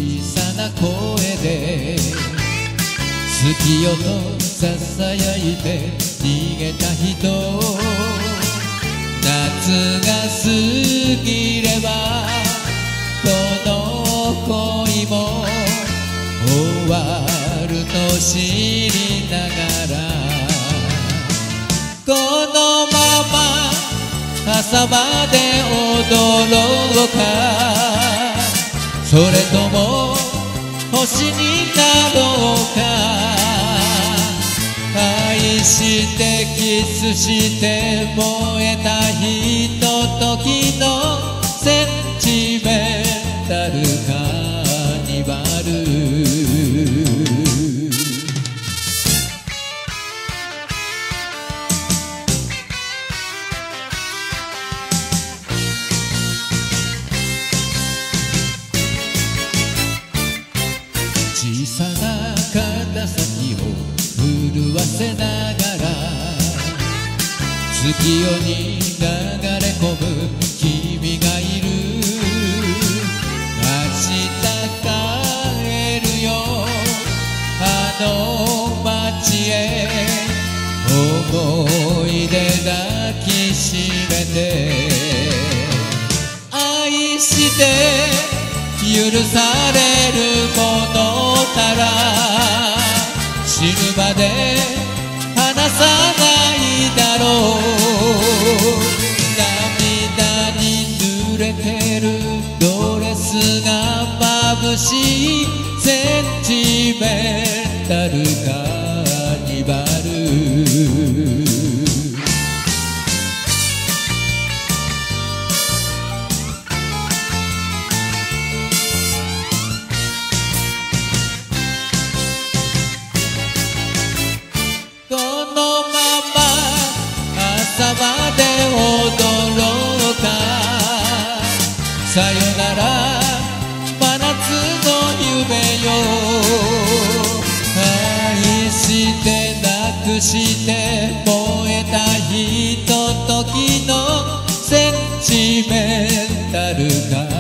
さな声で好きよとささやいて逃げた人、夏が過ぎればこの恋も終わると知りながら、このまま朝まで踊ろうか、それとも星になろうか。愛してキスして燃えたひとときのセンチメンタルカーニバル。小さな肩先を震わせながら月夜に流れ込む君がいる。明日帰るよあの街へ、思い出抱きしめて愛して許されるものなら死ぬまで離さないだろう。涙に濡れてるドレスが眩しいセンチメンタルカーニバル。朝まで踊ろうか、さよなら真夏の夢よ。愛してなくして燃えたひとときのセンチメンタルか